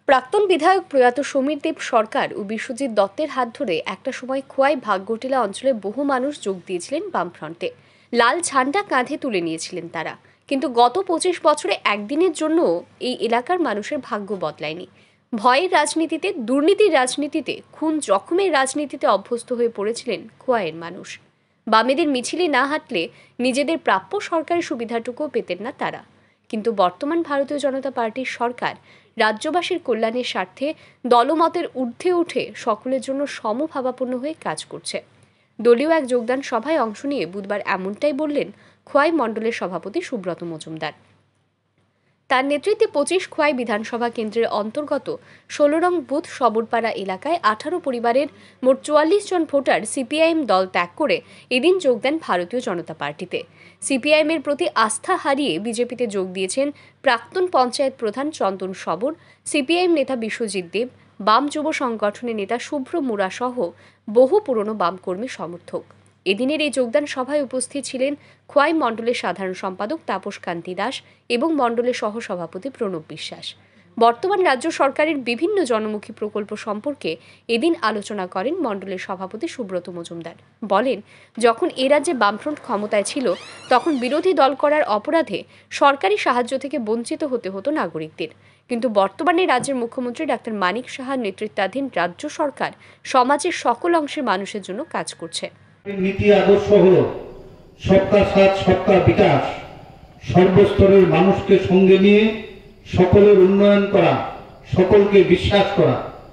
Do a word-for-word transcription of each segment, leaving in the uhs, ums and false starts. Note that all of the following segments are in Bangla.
প্রাক্তন বিধায়ক প্রয়াত সমীর দেব সরকার ও বিশ্বজিৎ দত্তের হাত ধরে একটা সময় খোয়াই ভাগ্যটিলা অঞ্চলে বহু মানুষ যোগ দিয়েছিলেন বামফ্রন্টে। লাল ঝান্ডা কাঁধে তুলে নিয়েছিলেন তারা। কিন্তু গত পঁচিশ বছরে একদিনের জন্য এই এলাকার মানুষের ভাগ্য বদলায়নি। ভয়ের রাজনীতিতে, দুর্নীতির রাজনীতিতে, খুন জখমের রাজনীতিতে অভ্যস্ত হয়ে পড়েছিলেন খোয়াইয়ের মানুষ। বামেদের মিছিলে না হাঁটলে নিজেদের প্রাপ্য সরকারি সুবিধাটুকুও পেতেন না তারা। কিন্তু বর্তমান ভারতীয় জনতা পার্টির সরকার রাজ্যবাসীর কল্যাণের স্বার্থে দলমতের ঊর্ধ্বে উঠে সকলের জন্য সমভাবাপন্ন হয়ে কাজ করছে। দলীয় এক যোগদান সভায় অংশ নিয়ে বুধবার এমনটাই বললেন খোয়াই মণ্ডলের সভাপতি সুব্রত মজুমদার। তার নেতৃত্বে পঁচিশ খোয়াই বিধানসভা কেন্দ্রের অন্তর্গত ষোলো রং বুথ সবরপাড়া এলাকায় আঠারো পরিবারের মোট চুয়াল্লিশ জন ভোটার সিপিআইএম দল ত্যাগ করে এদিন যোগ দেন ভারতীয় জনতা পার্টিতে। সিপিআইএম এর প্রতি আস্থা হারিয়ে বিজেপিতে যোগ দিয়েছেন প্রাক্তন পঞ্চায়েত প্রধান চন্দন সবর, সিপিআইএম নেতা বিশ্বজিৎ দেব, বাম যুব সংগঠনের নেতা শুভ্র মুরা সহ বহু পুরনো বাম কর্মী সমর্থক। এদিনের এই যোগদান সভায় উপস্থিত ছিলেন খোয়াই মণ্ডলের সাধারণ সম্পাদক তাপস কান্তি দাস এবং মণ্ডলের সহসভাপতি প্রণব বিশ্বাস। বর্তমান রাজ্য সরকারের বিভিন্ন জনমুখী প্রকল্প সম্পর্কে এদিন আলোচনা করেন মণ্ডলের সভাপতি সুব্রত মজুমদার। বলেন, যখন এ রাজ্যে বামফ্রন্ট ক্ষমতায় ছিল তখন বিরোধী দল করার অপরাধে সরকারি সাহায্য থেকে বঞ্চিত হতে হতো নাগরিকদের। কিন্তু বর্তমানে রাজ্যের মুখ্যমন্ত্রী ডাক্তার মানিক সাহার নেতৃত্বাধীন রাজ্য সরকার সমাজের সকল অংশের মানুষের জন্য কাজ করছে। নীতি আদর্শ হলো সবকা সাথ সবকা বিকাশ, সর্বস্তরের মানুষকে সঙ্গে নিয়ে সকলের উন্নয়ন করা, সকলকে বিশ্বাস করা।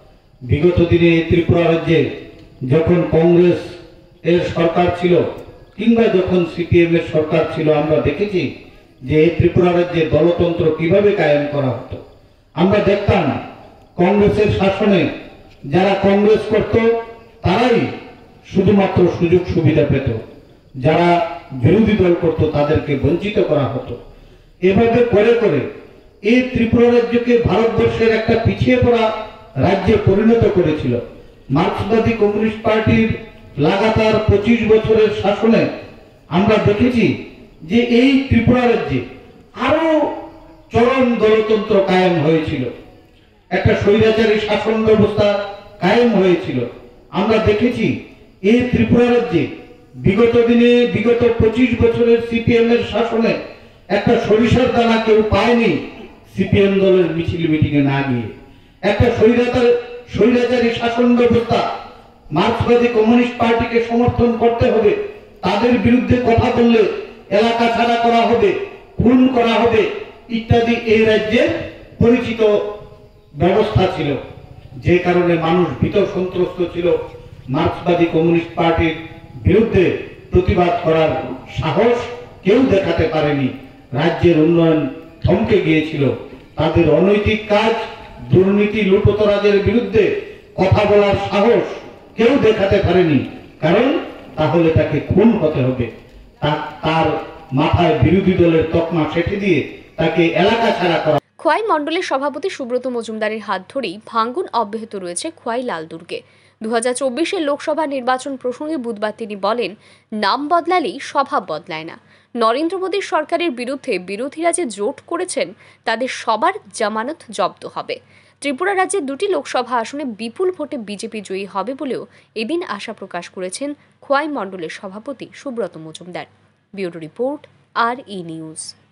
বিগত দিনে ত্রিপুরা রাজ্যে যখন কংগ্রেস এর সরকার ছিল কিংবা যখন সিপিএম এর সরকার ছিল, আমরা দেখেছি যে এই ত্রিপুরা রাজ্যে দলতন্ত্র কিভাবে কায়েম করা হতো। আমরা দেখতাম কংগ্রেসের শাসনে যারা কংগ্রেস করত তারাই শুধুমাত্র সুযোগ সুবিধা পেত, যারা বিরোধী দল করত তাদেরকে বঞ্চিত করা হতো। এভাবে করে করে এই ত্রিপুরা রাজ্যকে ভারতবর্ষের একটা পিছিয়ে পড়া রাজ্যে পরিণত করেছিল। মার্ক্সবাদী কমিউনিস্ট পার্টির লাগাতার পঁচিশ বছরের শাসনে আমরা দেখেছি যে এই ত্রিপুরা রাজ্যে আরো চরম দলতন্ত্র কায়েম হয়েছিল, একটা স্বৈরাচারী শাসন ব্যবস্থা কায়েম হয়েছিল। আমরা দেখেছি এই ত্রিপুরা রাজ্যে বিগত দিনে বিগত পঁচিশ বছরের সিপিএম এর শাসনে একটা সরিষার দানা কেউ পায়নি সিপিএম দলের মিছিল মিটিং এ না গিয়ে। একটা স্বৈরাচার স্বৈরাচারী শাসন ব্যবস্থা, মার্ক্সবাদী কমিউনিস্ট পার্টিকে সমর্থন করতে হবে, তাদের বিরুদ্ধে কথা বললে এলাকা ছাড়া করা হবে, খুন করা হবে ইত্যাদি এই রাজ্যের পরিচিত ব্যবস্থা ছিল। যে কারণে মানুষ ভীত সন্ত্রস্ত ছিল। মার্ক্সবাদী কমিউনিস্ট পার্টির বিরুদ্ধে প্রতিবাদ করার সাহস কেউ দেখাতে পারেনি। রাজ্যের উন্নয়ন থমকে গিয়েছিল। তাদের অনৈতিক কাজ, দুর্নীতি, লুটতরাজের বিরুদ্ধে কথা বলার সাহস কেউ দেখাতে পারেনি, কারণ তাহলে তাকে খুন হতে হবে। তার মাথায় বিরোধী দলের তকমা সেঁটে দিয়ে তাকে এলাকা ছাড়া করা। খোয়াই মণ্ডলের সভাপতি সুব্রত মজুমদারের হাত ধরেই ভাঙ্গন অব্যাহত রয়েছে খোয়াই লালদুর্গে। দু হাজার চব্বিশের লোকসভা নির্বাচন প্রসঙ্গে বুধবার তিনি বলেন, নাম বদলালেই স্বভাব বদলায় না। নরেন্দ্র মোদীর সরকারের বিরুদ্ধে বিরোধীরা যে জোট করেছেন তাদের সবার জামানত জব্দ হবে। ত্রিপুরা রাজ্যে দুটি লোকসভা আসনে বিপুল ভোটে বিজেপি জয়ী হবে বলেও এদিন আশা প্রকাশ করেছেন খোয়াই মণ্ডলের সভাপতি Subrata Majumdar. Bureau report, R E news.